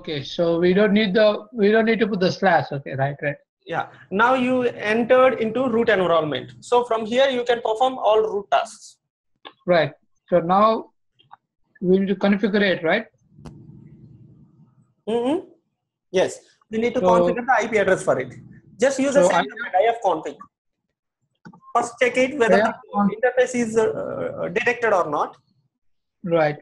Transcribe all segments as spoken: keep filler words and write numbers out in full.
Okay, so we don't need the we don't need to put the slash. Okay, right, right. Yeah. Now you entered into root environment. So from here you can perform all root tasks. Right. So now we need to configure it, right? Mm-hmm. Yes. We need to So, configure the I P address for it. Just use the so same I, ifconfig. First check it whether yeah, the interface is uh, detected or not. right.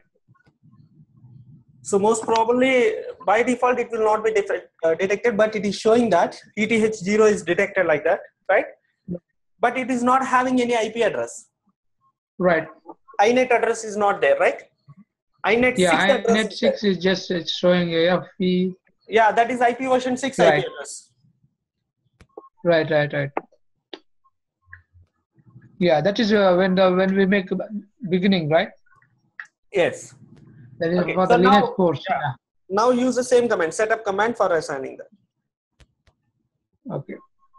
So most probably by default it will not be uh, detected, but it is showing that E T H zero is detected like that, right? But it is not having any I P address. Right. I net address is not there, right? I net Yeah, six address I net is six there. is just it's showing a F P. Yeah, that is I P version six Right. I P address. Right, right, right. Yeah, that is uh, when the when we make beginning, right? Yes. That is Okay. for So the now, Linux course. yeah. Yeah. Now use the same command, setup command for assigning that. Okay.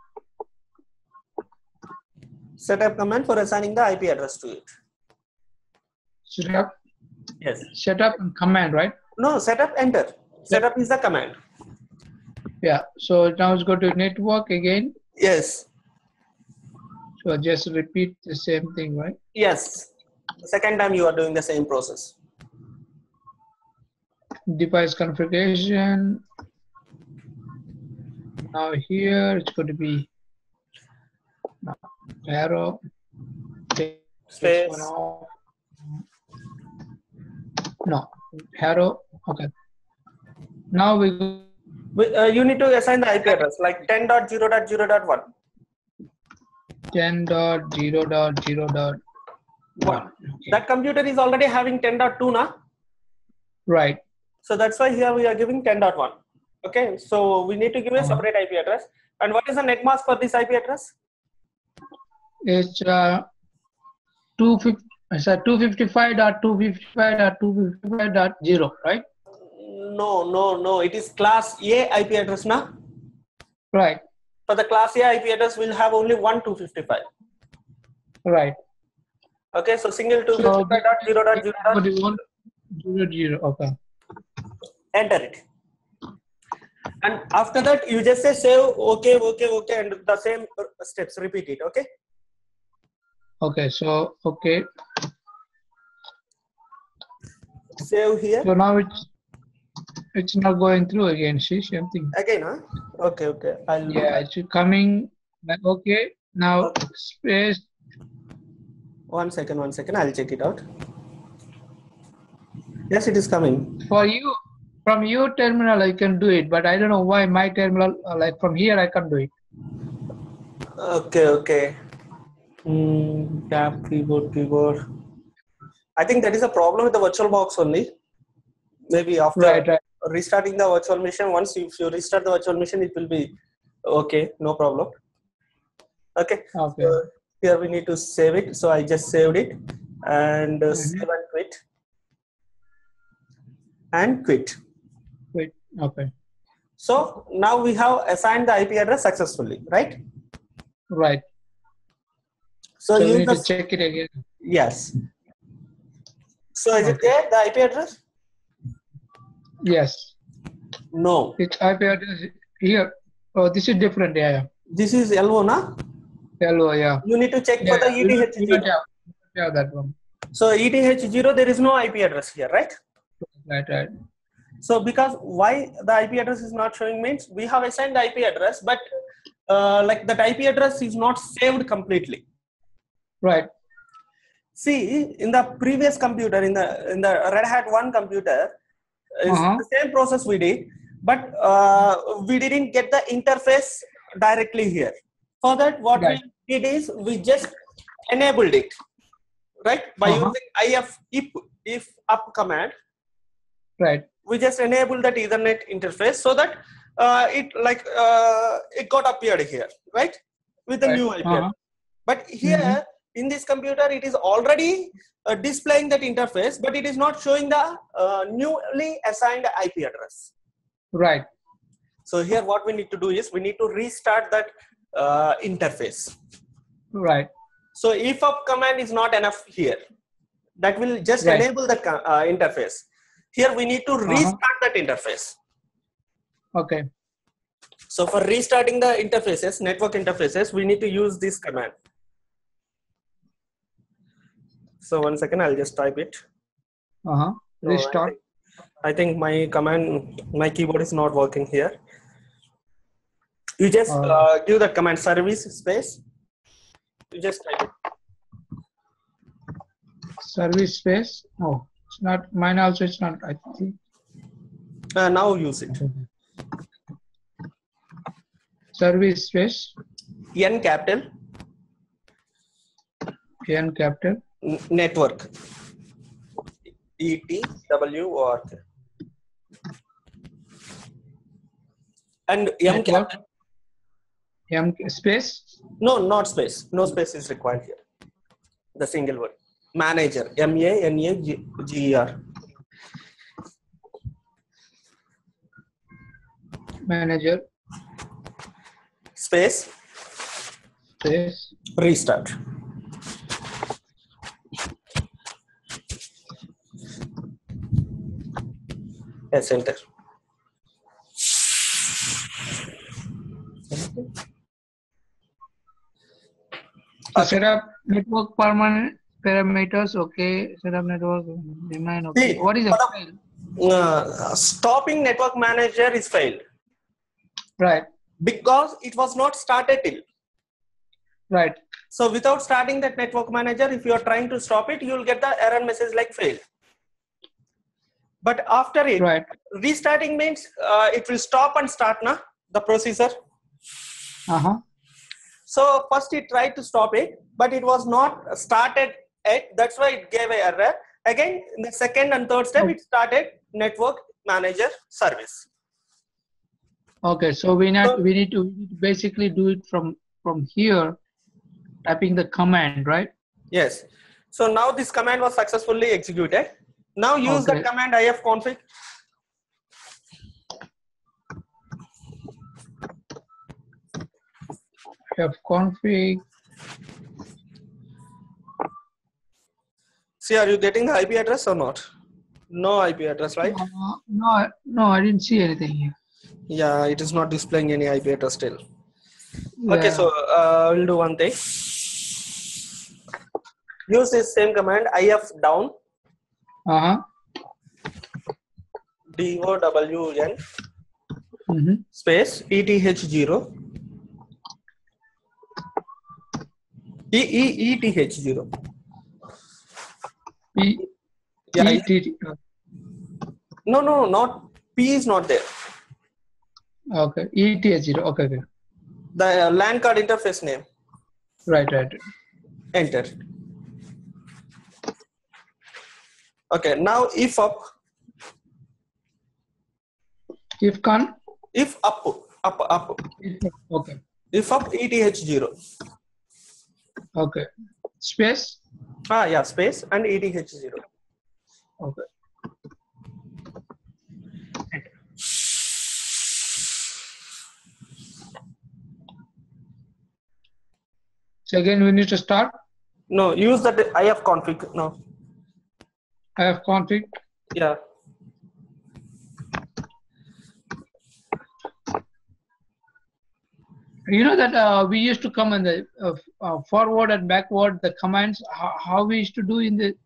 Setup command for assigning the I P address to it. Setup. Yes. Setup and command, right? No, setup enter. Setup is the command. Yeah. So now let's go to network again. Yes. So just repeat the same thing, right? Yes. The second time you are doing the same process. Device configuration. Now here it's going to be no, arrow. Take this one Space. off. No, arrow. Okay. Now we go. We, uh, you need to assign the I P address like ten dot zero dot zero dot one. ten dot zero dot zero dot one. Okay. That computer is already having ten dot two now. Right. So that's why here we are giving ten dot one. Okay. So we need to give a Uh-huh. separate I P address. And what is the net mask for this I P address? It's uh, two fifty. It's a two fifty-five dot two fifty-five dot two fifty-five dot zero, right? No, no, no. It is class A I P address now. Right. For the class A I P address, we'll have only one two fifty-five. Right. Okay, so single two fifty-five dot zero dot zero dot zero zero. Okay. Enter it. And after that, you just say save, okay, okay, okay, and the same steps, repeat it, okay? Okay, so, okay. Save here. So now it's it's not going through again, see, same thing. Again, huh? Okay, okay. I'll yeah, it's coming, okay. Now, okay. Space. One second, one second, I'll check it out. Yes, it is coming. For you, from your terminal, I can do it, but I don't know why my terminal, like from here, I can't do it. Okay, okay. Mm, tap keyboard, keyboard. I think that is a problem with the VirtualBox only. Maybe after right, right. restarting the virtual machine, once you, if you restart the virtual machine, it will be okay, no problem. Okay. Okay. So here we need to save it. So I just saved it and uh, mm-hmm. save and quit. And quit. Quit. Okay. So now we have assigned the I P address successfully, right? Right. So, so you need to check it again. Yes. So is okay. it there, the I P address? Yes. No. It's I P address here. Oh, this is different. Yeah. yeah. This is L O, na? L O, yeah. You need to check yeah, for the E T H zero. Yeah, that one. So E T H zero, there is no I P address here, right? Right, right. So because why the I P address is not showing means we have assigned the I P address, but uh, like that I P address is not saved completely. Right. See, in the previous computer, in the in the Red Hat one computer, it's uh-huh. the same process we did, but uh, we didn't get the interface directly here. For that, what right. we did is we just enabled it, right? By uh-huh. using if if if up command. Right. We just enable that Ethernet interface so that uh, it like uh, it got appeared here, right? With the right. new I P address. Uh-huh. But here mm-hmm. in this computer, it is already uh, displaying that interface, but it is not showing the uh, newly assigned I P address. Right. So here, what we need to do is we need to restart that uh, interface. Right. So if up command is not enough here, that will just right. enable the uh, interface. Here we need to restart uh-huh. that interface. Okay. So for restarting the interfaces, network interfaces, we need to use this command. So one second, I'll just type it. Uh-huh. Restart. No, I, think, I think my command, my keyboard is not working here. You just uh, uh, give the command service space. You just type it. Service space. Oh, it's not mine. Also, it's not. I think. Uh, now use it. Service space. N capital. N capital. Network. E T W O R K. And M Network. capital. M space. No, not space. No space is required here. The single word. Manager. M A N A G E R. Manager. Space. Space. Restart. Yes, enter. So set up network permanent parameters. Okay. Set up network. Remain. Okay. See, what is a fail? Uh, stopping network manager is failed. Right. Because it was not started till. Right. So without starting that network manager, if you are trying to stop it, you will get the error message like failed. But after it, right. restarting means uh, it will stop and start na, the procedure. Uh-huh. So first it tried to stop it, but it was not started yet. That's why it gave an error. Again, in the second and third step, okay. it started network manager service. Okay, so we need, we need to basically do it from, from here, typing the command, right? Yes. So now this command was successfully executed. Now use okay. the command ifconfig. ifconfig. See, are you getting the I P address or not? No I P address, right? Uh, no, no, I didn't see anything here. Yeah, it is not displaying any I P address still. Yeah. Okay, so uh, we'll do one thing. Use this same command if down. Uh-huh. D O W N mm-hmm. space E T H zero. E E E T H zero. P yeah, E T T. No, no, not P is not there. Okay, E T H zero. Okay, okay. The uh, LAN card interface name. Right, right. Enter. Okay, now if up. If con. If up, up, up. Okay. If up E T H zero. Okay. Space. Ah, yeah, space and E T H zero. Okay. So again, we need to start. No, use that ifconfig. No. ifconfig. Yeah. You know that uh, we used to come in the uh, uh, forward and backward the commands. How, how we used to do in the.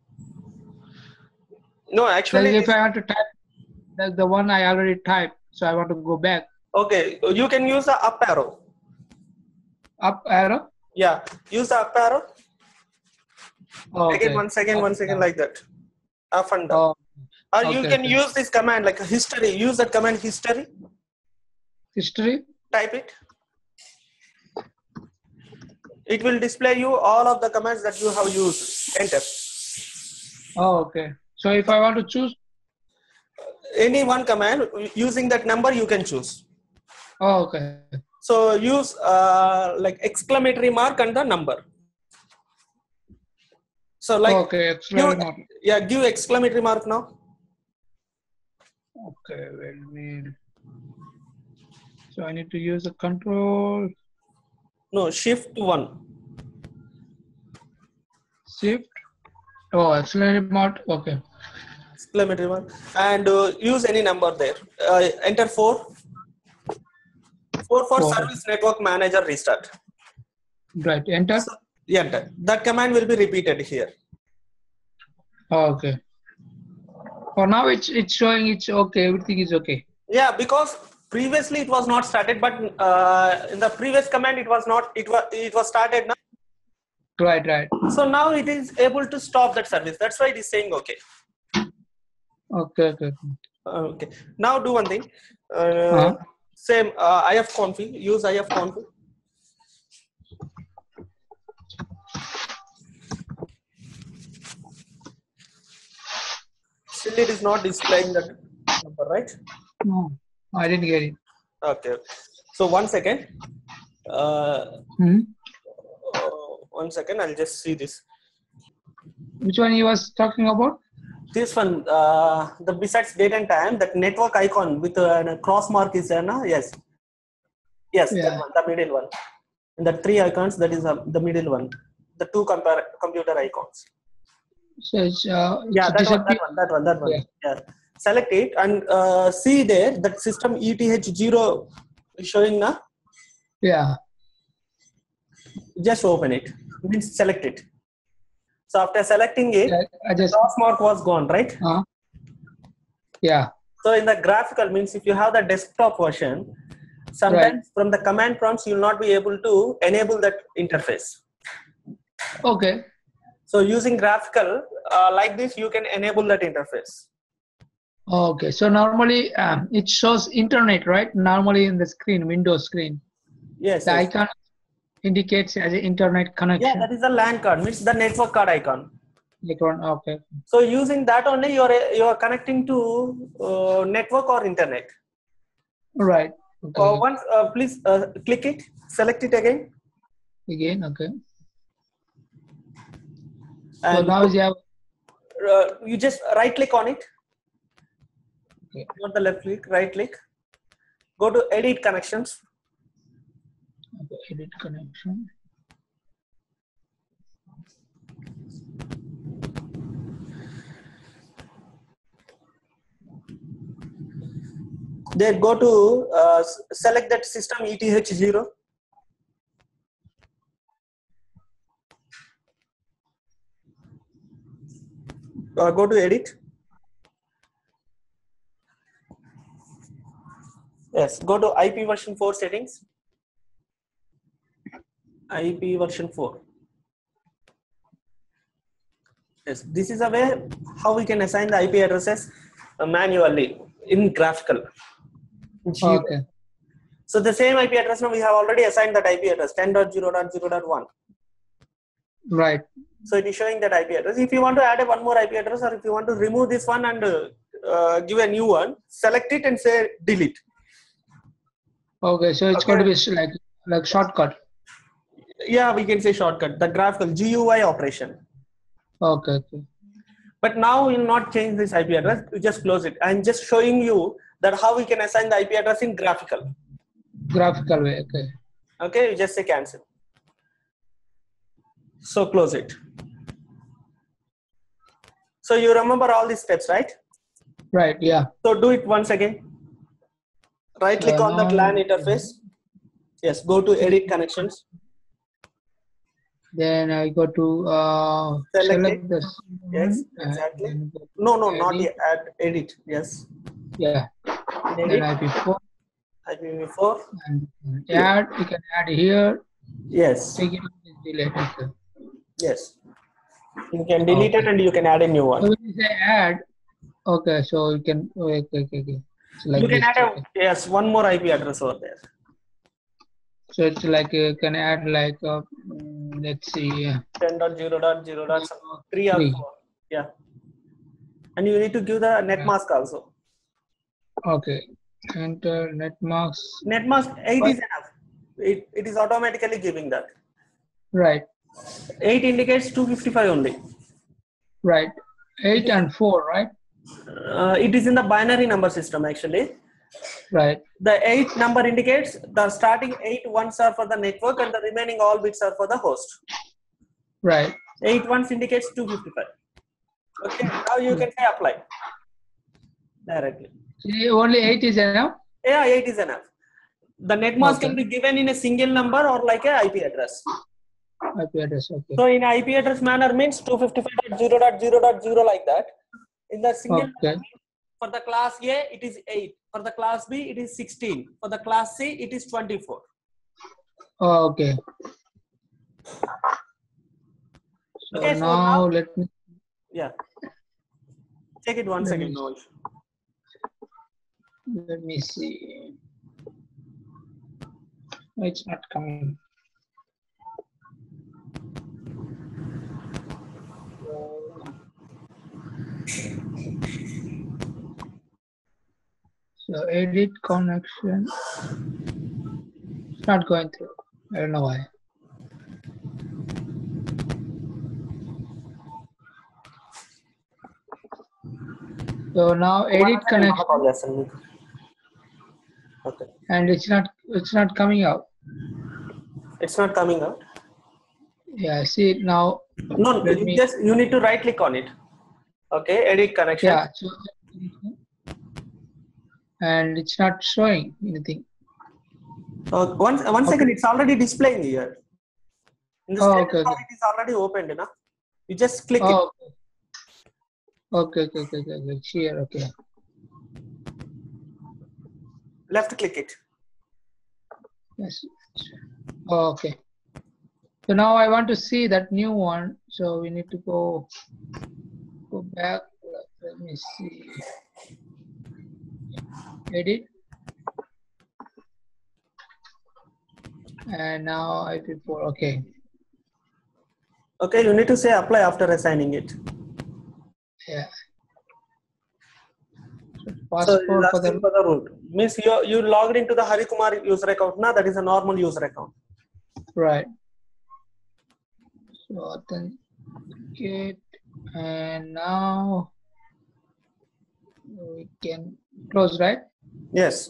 No, actually. Like if I want to type, like the one I already typed, so I want to go back. Okay, you can use the up arrow. Up arrow. Yeah, use the up arrow. Okay. Again, one second, one second, like that. Up and down. Oh, or okay, you can okay. use this command like history. Use that command history. History. Type it. It will display you all of the commands that you have used. Enter. Oh, okay. So if I want to choose any one command using that number, you can choose. Oh, okay. So use uh, like exclamatory mark and the number. So like okay, exclamatory give, mark. Yeah, give exclamatory mark now. Okay, let me. So I need to use a control. No, shift one. Shift. Oh, exclamatory mark. Okay. Exclamatory mark and uh, use any number there. Uh, enter four. four four Four. service network manager restart. Right. Enter. So, yeah, that, that command will be repeated here. Okay. For now, it's it's showing it's okay. Everything is okay. Yeah, because previously it was not started, but uh, in the previous command it was not. It was it was started now. Right. Right. So now it is able to stop that service. That's why it is saying okay. Okay. Okay. Okay. Now do one thing. Uh, Uh-huh. Same uh, ifconfig. Use ifconfig. Still, it is not displaying that number, right? No, I didn't get it. Okay. So one second. Uh, Hmm. uh, one second. I'll just see this. Which one he was talking about? This one, uh, the besides date and time, that network icon with a cross mark is there, no? Yes. Yes, Yeah. that one, the middle one. And the three icons, that is uh, the middle one. The two compare computer icons. So it's, uh, it's Yeah, that one, disappear- that one, that one, that one. Yeah. Yeah. Select it and uh, see there that system E T H zero is showing now. Yeah. Just open it. Means select it. So after selecting it, Yeah, I just. cross mark was gone, right? Uh, yeah. So in the graphical means if you have the desktop version, sometimes Right. from the command prompts you will not be able to enable that interface. Okay. So using graphical uh, like this, you can enable that interface. Okay. So normally um, it shows internet, right? Normally in the screen, Windows screen, Yes. the yes. icon indicates as an internet connection. Yeah, that is the LAN card, means the network card icon. Icon. Okay. So using that only you are you are connecting to uh, network or internet. Right. Okay. Uh, once uh, please uh, click it, select it again. Again. Okay. So And now you have. uh, you just right click on it. Okay. Not the left click, right click. Go to edit connections. Okay, edit connection. Then go to uh, select that system E T H zero. Uh, go to edit. Yes, go to I P version four settings. I P version four. Yes, this is a way how we can assign the I P addresses uh, manually in graphical. Okay. So the same I P address now we have already assigned that I P address ten dot zero dot zero dot one. Right. So it is showing that I P address. If you want to add a one more I P address or if you want to remove this one and uh, uh, give a new one, select it and say delete. Okay. So it's Okay. going to be s- like like shortcut. Yeah, we can say shortcut, the graphical G U I operation. Okay. Okay. But now we will not change this I P address. We just close it. I'm just showing you that how we can assign the I P address in graphical. Graphical way. Okay. Okay, you just say cancel. So close it. So you remember all these steps, right? Right. Yeah. So do it once again. Right click Uh, on that now- LAN interface. Yes, go to edit connections. Then I go to uh, Select select it. this. Yes, one, exactly. and then go to No, no, not edit. yet. Add edit. Yes. Yeah. Edit. Then I P four I P v four. and add. You can add here. Yes. Take it delete. Okay. Yes. You can delete it and you can add a new So one. when you say add, okay, so you can okay, okay, okay. It's like You can this, add a okay. yes one more I P address over there. So it's like you can add like uh, mm, let's see, yeah. ten dot zero dot zero dot three or Three. four. Yeah. And you need to give the net mask also. Okay. Enter net marks. Net mask eight What? is enough. It, it is automatically giving that. Right, eight indicates two fifty-five only. right. Eight and four, right? Uh, it is in the binary number system actually. Right. The eight number indicates the starting eight ones are for the network and the remaining all bits are for the host. Right. Eight ones indicates two fifty-five. Okay, now you can say apply directly. See, only eight is enough. Yeah, eight is enough. The net mask Okay. can be given in a single number or like a I P address. I P address. Okay. So in I P address manner means two fifty-five dot zero dot zero dot zero like that. In the single Okay. for the class A it is eight. For the class B it is sixteen. For the class C it is twenty-four. Oh, okay. So Okay, so now, now let me. yeah. Check it one Let second. me- No issue. Let me see. It's not coming. So edit connection. It's not going through. I don't know why. So now edit connection, Okay. and it's not it's not coming out. It's not coming out. Yeah, see it now. No, Let you me. just you need to right click on it. Okay, edit connection. Yeah. So, and it's not showing anything. Uh, one one Okay. second, it's already displaying here. In the Oh, status okay, bar, okay. it is already opened, you know? You just click Oh, okay. Okay, okay, okay, okay. Here, okay. it. Left click it. Yes. Oh, okay. So now I want to see that new one. So we need to go go back. Let me see. Edit. And now I P four. Okay. Okay, you need to say apply after assigning it. Yeah. So So passport it's for asking the for the root. Means you you logged into the Hari Kumar user account now. That is a normal user account. right. So authenticate, and now we can close, right? Yes.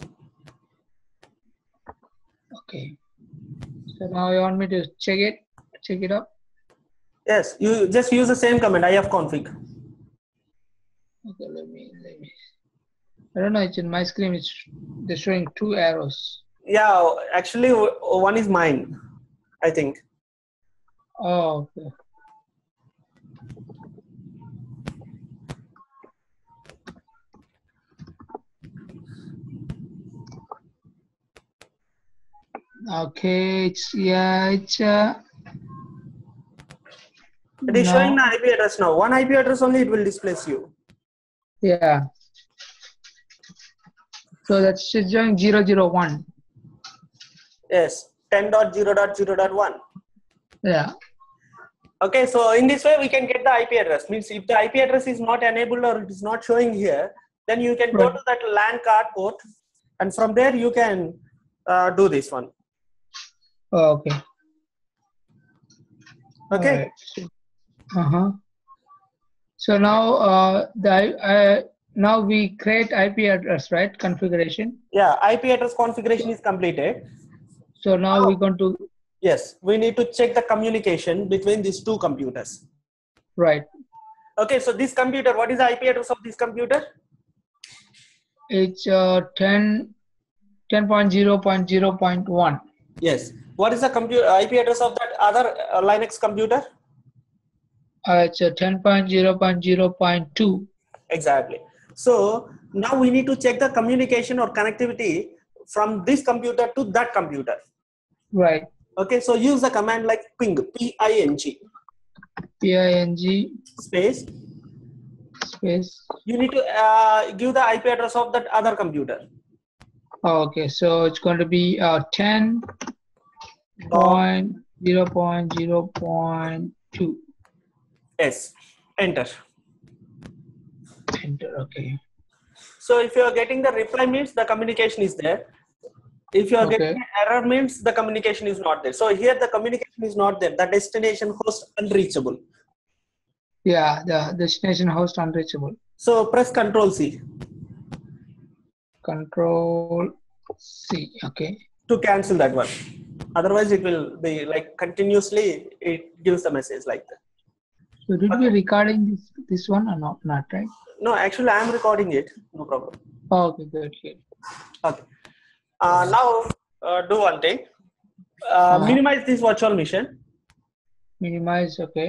Okay. So now you want me to check it, check it up. Yes. You just use the same command ifconfig. Okay, let me let me. I don't know. It's in my screen. It's they're showing two arrows. Yeah. Actually, one is mine. I think. Oh, okay. Okay, it's yeah, it's uh. It is no, showing the I P address now. One I P address only it will displace you. yeah. So that's just showing zero zero one. Yes. ten dot zero dot zero dot one. Yeah. Okay, so in this way we can get the I P address. Means if the I P address is not enabled or it is not showing here, then you can go Right. to that LAN card port, and from there you can uh, do this one. Oh, okay. Okay. Right. Uh huh. So now uh, the uh, now we create I P address, right? Configuration. Yeah, I P address configuration is completed. So now Oh. we're going to Yes, we need to check the communication between these two computers. right. Okay, so this computer, what is the I P address of this computer? It's uh, ten ten point zero point zero point one. Yes. What is the computer I P address of that other uh, Linux computer? Uh, it's a ten point zero point zero point two. Exactly. So now we need to check the communication or connectivity from this computer to that computer. Right. Okay, so use the command like ping, P I N G, P I N G space. space. You need to uh, give the I P address of that other computer. Oh, okay, so it's going to be uh, ten point zero point zero point two. Yes, enter. Enter. Okay. So if you are getting the reply means the communication is there. If you are Okay. getting an error means the communication is not there. So here the communication is not there. The destination host unreachable. Yeah, the destination host unreachable. So press Control C Control C. Okay. to cancel that one. Otherwise it will be like continuously it gives the message like that. So did we recording this this one or not? Not right. No, actually I am recording it. No problem. Oh, okay, good, good. Okay. Uh, now uh, do one thing. Uh, Uh, minimize this virtual machine. Minimize, okay.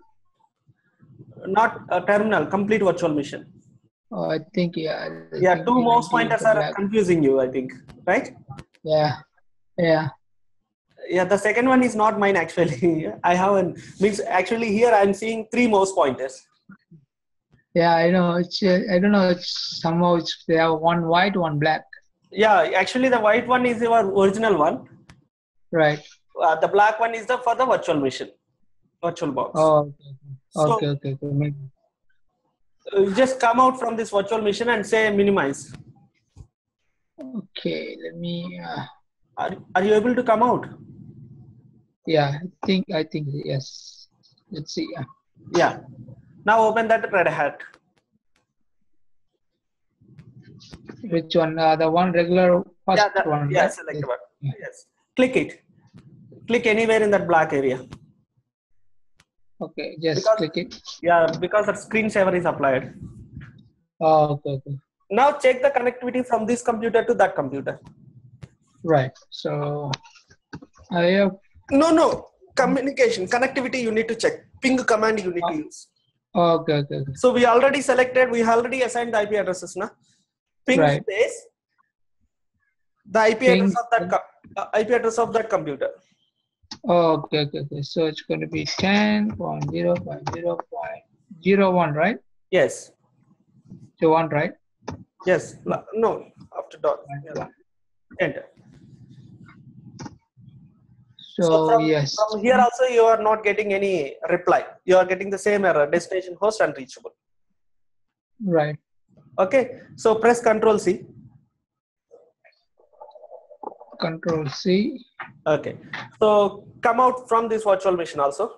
Not a terminal, complete virtual machine. Oh, I think, yeah. I Yeah, think two mouse eventually pointers the are black. confusing you, I think, right? Yeah, yeah. Yeah, the second one is not mine actually. I haven't, means actually here I'm seeing three mouse pointers. Yeah, I know. It's, uh, I don't know. It's somehow it's, they have one white, one black. Yeah, actually the white one is your original one. Right. Uh, the black one is the for the virtual machine, virtual box. Oh, okay. So, Okay, okay, okay. Maybe. Uh, just come out from this virtual machine and say minimize. Okay, let me. Uh, Are, are you able to come out? yeah, I think, I think, yes. Let's see. Yeah. Yeah. Now open that Red Hat. Which one? Uh, the one regular first Yeah, the, one, yeah, right? select Yes. one. Yeah. Yes. Click it. Click anywhere in that black area. Okay, just Because, click it. yeah, because the screensaver is applied. Oh, okay, okay. Now check the connectivity from this computer to that computer. Right. So I have. No, no. Communication, connectivity you need to check. Ping command you need to use. Oh, okay, okay, okay. So we already selected, we already assigned the I P addresses. Na? Ping Right. space the I P Ping. address of that co- uh, I P address of that computer. Oh, okay, okay, okay. So it's going to be ten dot zero dot zero dot zero one, right? Yes. So one, right? Yes. No. After dot. Yeah. Enter. So, So from, yes. from here also you are not getting any reply. You are getting the same error, destination host unreachable. Right. Okay. So press Control C. Control C. Okay. So come out from this virtual machine also.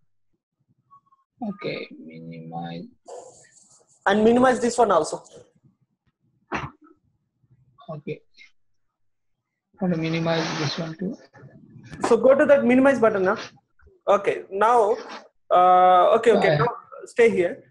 Okay. Minimize. And minimize this one also. Okay. I want to minimize this one too. So go to that minimize button now. Okay. Now, uh, okay, okay. Yeah. Now stay here.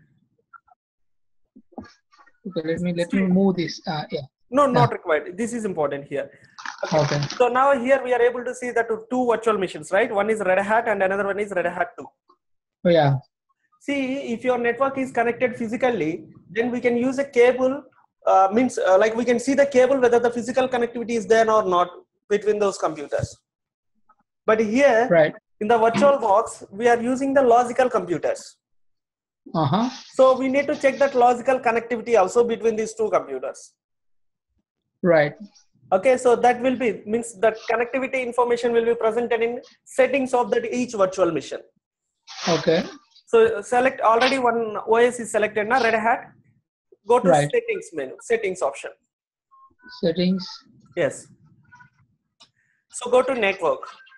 Okay. Let me let me move this. Uh, yeah. No, not Yeah. required. This is important here. Okay. okay. So now here we are able to see that two virtual machines, right? One is Red Hat and another one is Red Hat two. Oh, yeah. See, if your network is connected physically, then we can use a cable, uh, means uh, like we can see the cable whether the physical connectivity is there or not between those computers. But here, right. in the virtual box, we are using the logical computers. Uh-huh. So we need to check that logical connectivity also between these two computers. Right. Okay, so that will be, means that connectivity information will be presented in settings of that each virtual machine. Okay. So select, already one O S is selected now, Red Hat. Go to right. settings menu, settings option. Settings. Yes. So go to network.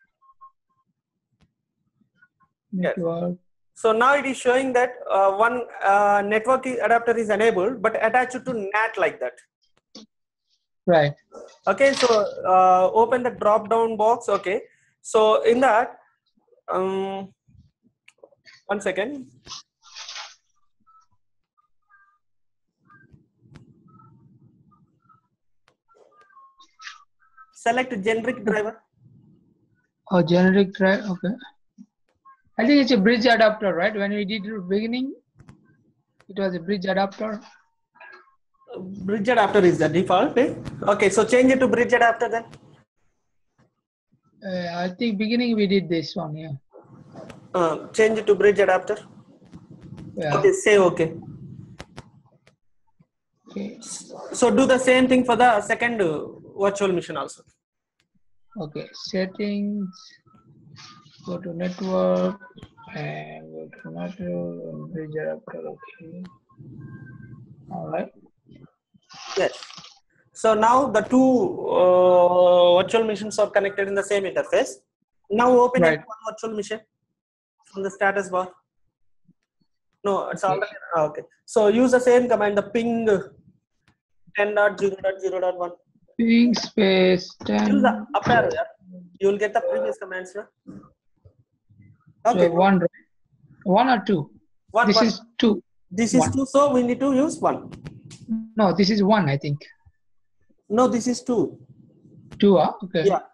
Network. Yes. So now it is showing that uh, one uh, network adapter is enabled, but attached to N A T like that. Right. Okay, so uh, open the drop down box. Okay, so in that, um, one second. Select generic driver. Oh, generic drive. Okay. I think it's a bridge adapter, right? When we did it at the beginning, it was a bridge adapter. Bridge adapter is the default. Eh? Okay, so change it to bridge adapter then. Uh, I think beginning we did this one, yeah. Uh, change it to bridge adapter. Yeah. Okay, say okay. Okay. So do the same thing for the second uh, virtual machine also. Okay, settings. Go to network and go to network bridge adapter. Okay. All right. Yes. So now the two uh, virtual machines are connected in the same interface. Now open right. one virtual machine from the status bar. No, it's okay. already okay. So use the same command, the ping ten dot zero dot zero dot one. Ping space ten. Use the up arrow. Yeah? You will get the previous commands. No? Okay. So one, one or two. One, this one. is two. This one. is two. So we need to use one. No, this is one. I think. No, this is two. two, huh? Okay. Yeah.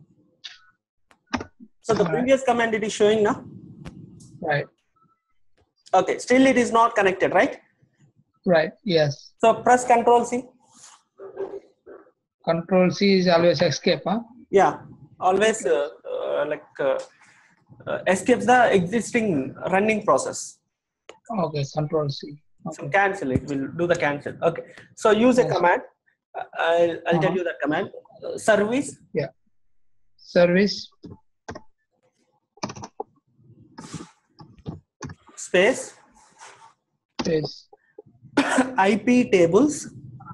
So the All previous right. command it is showing now. Right. Okay. Still it is not connected, right? Right. Yes. So press Control C. Control C is always escape, huh? Yeah. Always uh, uh, like uh, uh, escapes the existing running process. Okay. Control C. Okay. So cancel it. We'll do the cancel. Okay. So use yes. a command. Uh, I'll, I'll uh-huh. tell you that command. Uh, service. Yeah. Service. Space. Space. I P tables.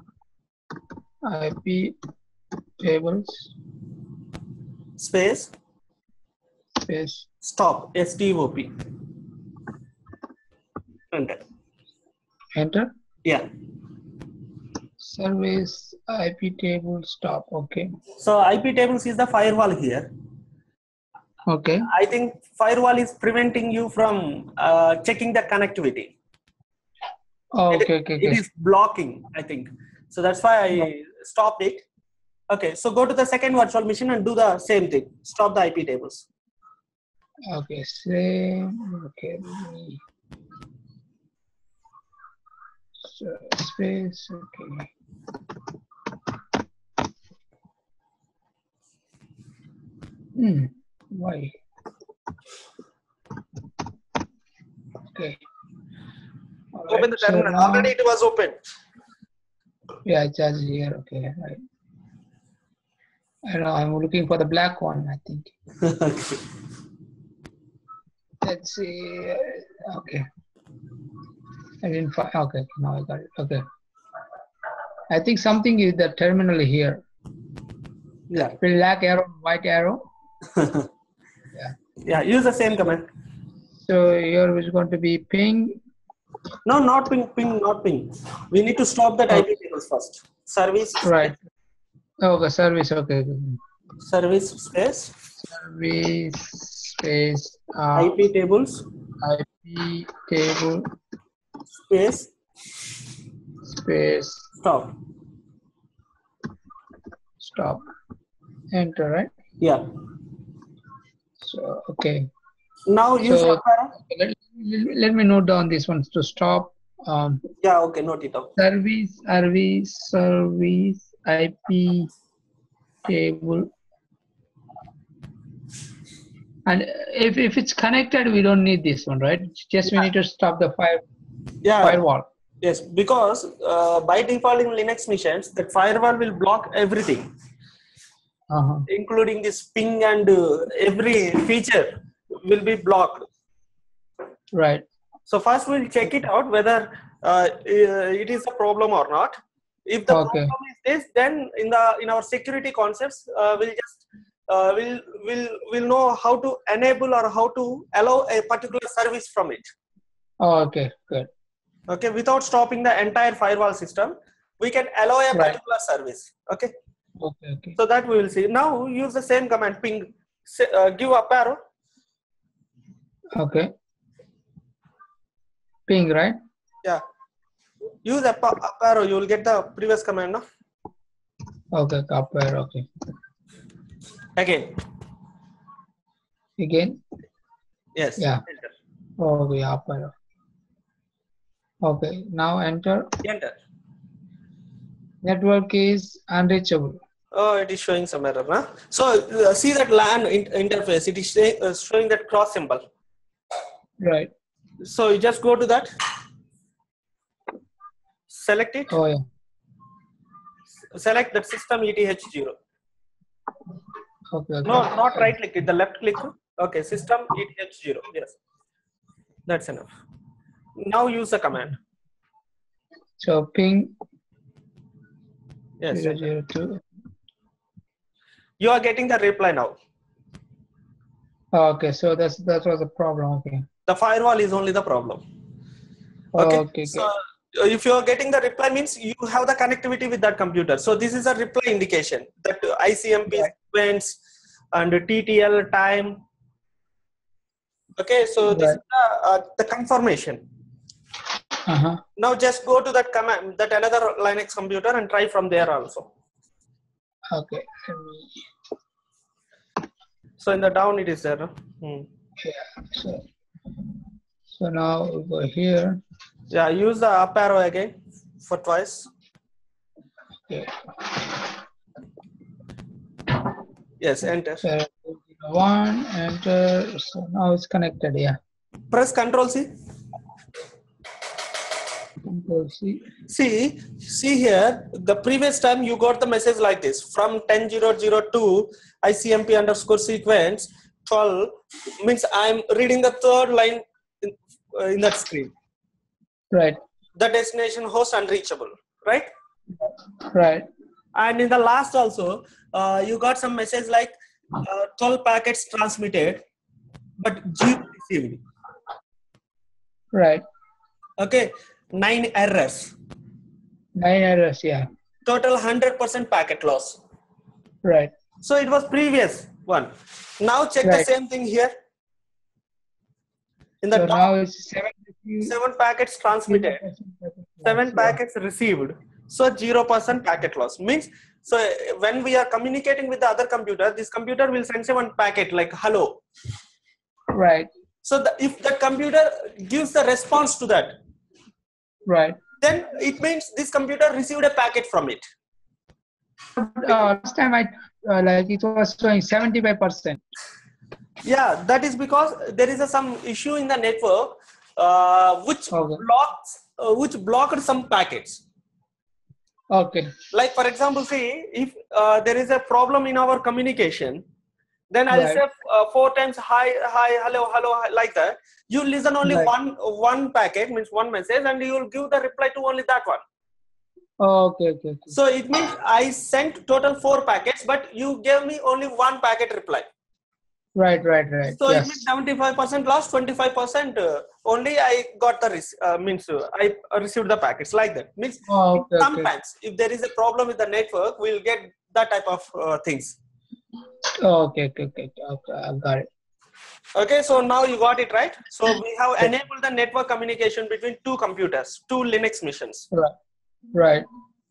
I P tables. Space. Space. Stop. S T O P. Enter. Enter. Yeah. Service I P table stop. Okay. So I P tables is the firewall here. Okay. I think firewall is preventing you from uh, checking the connectivity. Oh, okay, it, okay, it okay. is blocking, I think. So that's why I okay. stopped it. Okay, so go to the second virtual machine and do the same thing. Stop the I P tables. Okay, same. Okay. So, space. Okay. Hmm. Why? Okay. All open right. the terminal. So now, already it was open. Yeah, just here. Okay, right. I know. I'm looking for the black one. I think. Okay. Let's see. Okay. I didn't find. Okay, now I got it. Okay. I think something is the terminal here. Yeah. Black arrow, white arrow. Yeah. Yeah. Use the same command. So here is going to be ping. No, not ping, ping, not ping. We need to stop that oh. I P tables first. Service. Right. Okay, service. Okay. Service space. Service space. Uh, I P tables. I P table. Space. Space. Stop. Stop. Enter, right? Yeah. So, okay. Now use so, let, let me note down this one to stop. Um, yeah, okay, note it down. Service, service, service, I P table. And if, if it's connected, we don't need this one, right? Just yeah. we need to stop the fire, yeah. firewall. Yes, because uh, by default in Linux machines, the firewall will block everything, uh-huh. including this ping and uh, every feature will be blocked. Right. So first we'll check it out whether uh, it is a problem or not. If the okay. problem is this, then in the in our security concepts, uh, we'll just uh, we'll will will know how to enable or how to allow a particular service from it. Oh, okay, good. Okay, without stopping the entire firewall system, we can allow a right. particular service. Okay. Okay. Okay. So that we will see. Now use the same command ping. Say, uh, give up arrow. Okay. Ping, right? Yeah. Use up, up arrow. You will get the previous command, no? Okay. Up arrow. Okay. Again. Again. Yes. Yeah. Enter. Oh, yeah. Up arrow. Okay. Now enter. Enter. Network is unreachable. Oh, it is showing some error, huh? So uh, see that LAN in interface. It is say, uh, showing that cross symbol. Right. So you just go to that. Select it. Oh yeah. Select that system E T H zero. Okay, okay. No, not right click it. The left click. Okay, system E T H zero. Yes, that's enough. Now use the command. So ping. Yes. zero, zero, two. You are getting the reply now. Okay, so that's that was a problem. Okay. The firewall is only the problem. Okay. Okay. So if you are getting the reply, means you have the connectivity with that computer. So this is a reply indication that I C M P right. sequence and T T L time. Okay, so this right. is the, uh, the confirmation. Uh-huh. Now just go to that command, that another Linux computer, and try from there also. Okay. Let me, So in the down it is there. No? Hmm. yeah. So, so now we go here. Yeah, use the up arrow again for twice. Okay. Yes, enter. So one, enter. So now it's connected. Yeah. Press Control C. Control C. See, see here, the previous time you got the message like this from ten zero zero two I C M P underscore sequence twelve means I'm reading the third line in, uh, in that screen. Right. The destination host unreachable, right? Right. And in the last also, uh, you got some message like uh, twelve packets transmitted, but zero received. Right. Okay, nine errors. Nine errors. Yeah. Total one hundred percent packet loss. Right. So it was previous one. Now check Right. the same thing here. In the So top, now it's seven. received, seven packets transmitted, zero percent packet loss, seven yeah. packets received. So zero percent packet loss means, so when we are communicating with the other computer, this computer will send one packet like hello. Right. So the, if the computer gives the response to that, Right. then it means this computer received a packet from it. Uh, last time I uh, like it was showing seventy-five percent. Yeah, that is because there is a, some issue in the network uh, which Okay. blocks, uh, which blocked some packets. Okay. Like for example, see if uh, there is a problem in our communication, then I'll Right. say uh, four times hi, hi, hello, hello, hi, like that. You listen only Right. one one packet means one message, and you will give the reply to only that one. Okay. Okay. Okay. So it means I sent total four packets, but you gave me only one packet reply. Right. Right. Right. So it Yes. means seventy-five percent lost, twenty-five percent uh, only I got the uh, means uh, I received the packets like that. Means Oh, okay. Okay. sometimes if there is a problem with the network, we'll get that type of uh, things. Oh, okay. Okay. Okay. Okay. I got it. Okay, so now you got it right. So we have Okay. enabled the network communication between two computers, two Linux machines. Right. Right.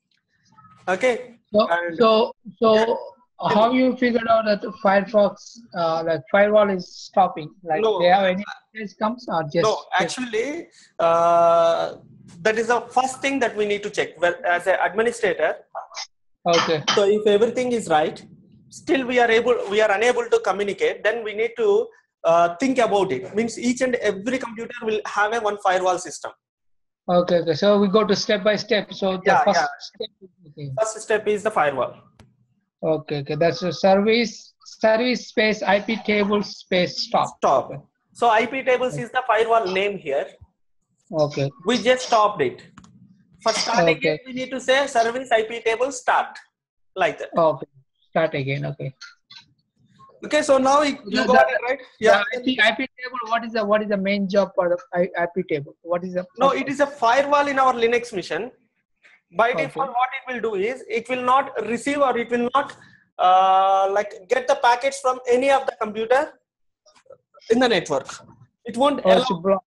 Okay. So, And so, so, how you figured out that the Firefox, uh, like firewall is stopping? Like, No. they have any message comes or just? no, actually, uh, that is the first thing that we need to check. Well, as an administrator, Okay. so if everything is right, still we are able, we are unable to communicate, then we need to uh, think about it. Means each and every computer will have a one firewall system. Okay. Okay. So we go to step by step. So the Yeah, first yeah. step. Is okay. First step is the firewall. Okay. Okay. That's a service service space I P table space stop. Stop. Okay. So I P tables is the firewall name here. Okay. We just stopped it. For starting Okay. it, we need to say service I P table start, like that. Okay. Start again. Okay. Okay, so now you you The- got the- it right. The Yeah. I P, I P table. What is the what is the main job for the I- IP table? What is the No, it is a firewall in our Linux machine. By Okay. default, what it will do is it will not receive or it will not uh, like get the packets from any of the computer in the network. It won't Oh, allow. to block.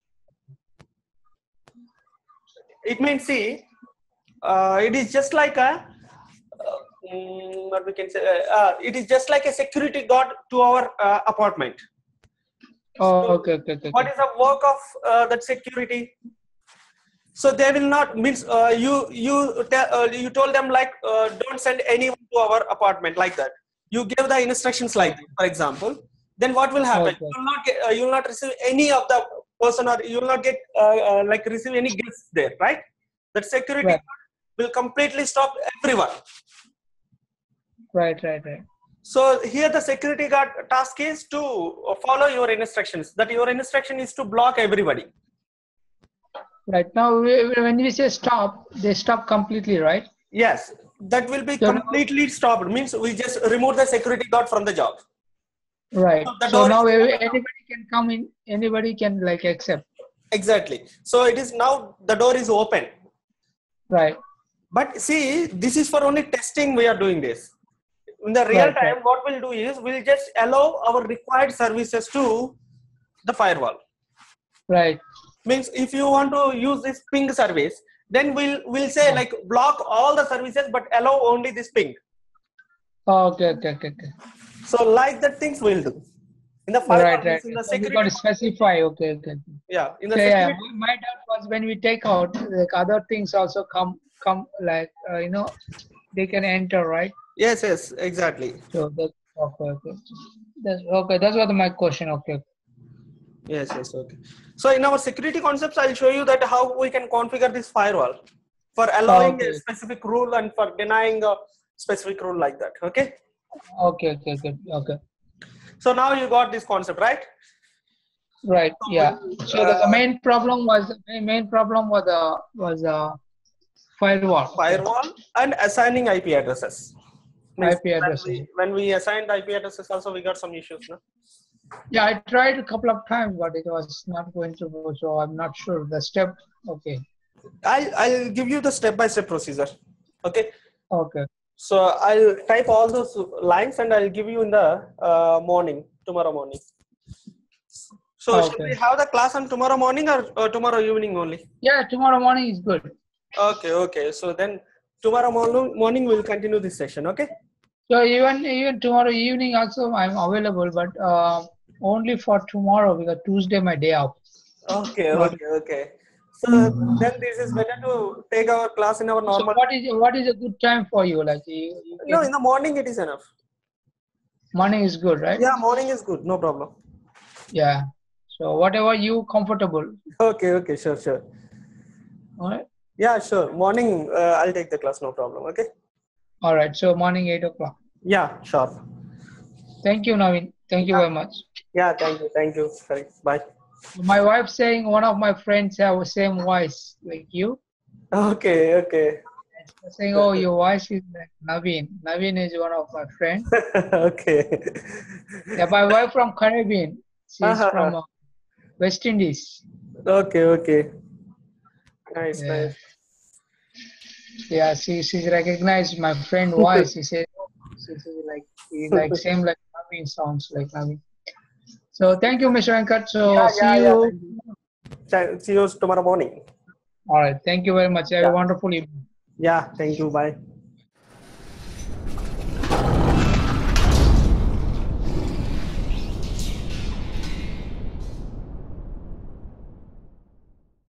It means see, uh, it is just like a uh, mm, what we can say. Uh, uh, it is just like a security guard to our uh, apartment. Oh, So okay, okay, okay. what is the work of uh, that security? So they will not means uh, you you te- uh, you told them like uh, don't send anyone to our apartment like that. You give the instructions like that, for example. Then what will happen? Okay. You will not get uh, you will not receive any of the person or you will not get uh, uh, like receive any guests there, right? That security Right. will completely stop everyone. Right, right, right. So here the security guard task is to follow your instructions. That your instruction is to block everybody. Right. Now, we- we- when we say stop, they stop completely, right? Yes, that will be So now- completely stopped. Means we just remove the security guard from the job. Right. So the So door now is every- open now. anybody can come in. Anybody can like accept. Exactly. So it is now the door is open. Right. But see, this is for only testing. We are doing this. In the real Right, time, right. what we'll do is we'll just allow our required services to the firewall. Right. Means if you want to use this ping service, then we'll we'll say Yeah. like block all the services but allow only this ping. Oh, okay, okay, okay, okay. So like that things we'll do. In the firewall, Right, right. in the So we security. got to specify. Okay, okay. Yeah, in the So yeah, security. my my doubt was when we take out, like other things also come come like uh, you know they can enter, right? Yes, yes, exactly. So that's okay, okay. That's okay. That's what my question. Okay. Yes, yes, okay. So in our security concepts, I'll show you that how we can configure this firewall for allowing Okay. a specific rule and for denying a specific rule like that. Okay. Okay. Okay. Good. Okay. So now you got this concept, right? Right. Yeah. So the, the Uh, main problem was the main problem was uh, was uh, firewall. Okay. firewall and assigning I P addresses. Means I P when addresses. we when we assigned I P addresses, also we got some issues, no? Yeah, I tried a couple of times, but it was not going to go. So I'm not sure the step. Okay. I'll I'll give you the step by step procedure. Okay. Okay. So I'll type all those lines and I'll give you in the uh, morning, tomorrow morning. So Okay. should we have the class on tomorrow morning or uh, tomorrow evening only? Yeah, tomorrow morning is good. Okay, okay. So then tomorrow morning, morning we'll continue this session. Okay. So even even tomorrow evening also I'm available, but uh, only for tomorrow because Tuesday my day off. Okay, Not- okay, okay. So then this is better to take our class in our So normal. what is what is a good time for you? Like you, you No, can, in the morning it is enough. morning is good, right? Yeah, morning is good. No problem. Yeah. So whatever you comfortable. Okay, okay, sure, sure. All right. Yeah, sure. Morning, uh, I'll take the class. No problem. Okay. All right. So morning eight o'clock. Yeah, sure. Thank you, Naveen. Thank you Yeah. very much. Yeah, thank you, thank you. Sorry. Bye. My wife saying one of my friends have the same voice like you. Okay, okay. Saying, oh, your voice is like Naveen. Naveen is one of my friends. Okay. Yeah, my wife from Caribbean. She's from uh, West Indies. Okay, okay. Nice, Yeah. nice. Yeah, she she recognized my friend voice. She said, oh, she said like he like same like Naveen sounds like Naveen. So thank you, Mister Venkat. So Yeah, see yeah, you. yeah. See you tomorrow morning. All right. Thank you very much. Have Yeah. a wonderful evening. Yeah, thank you. Bye.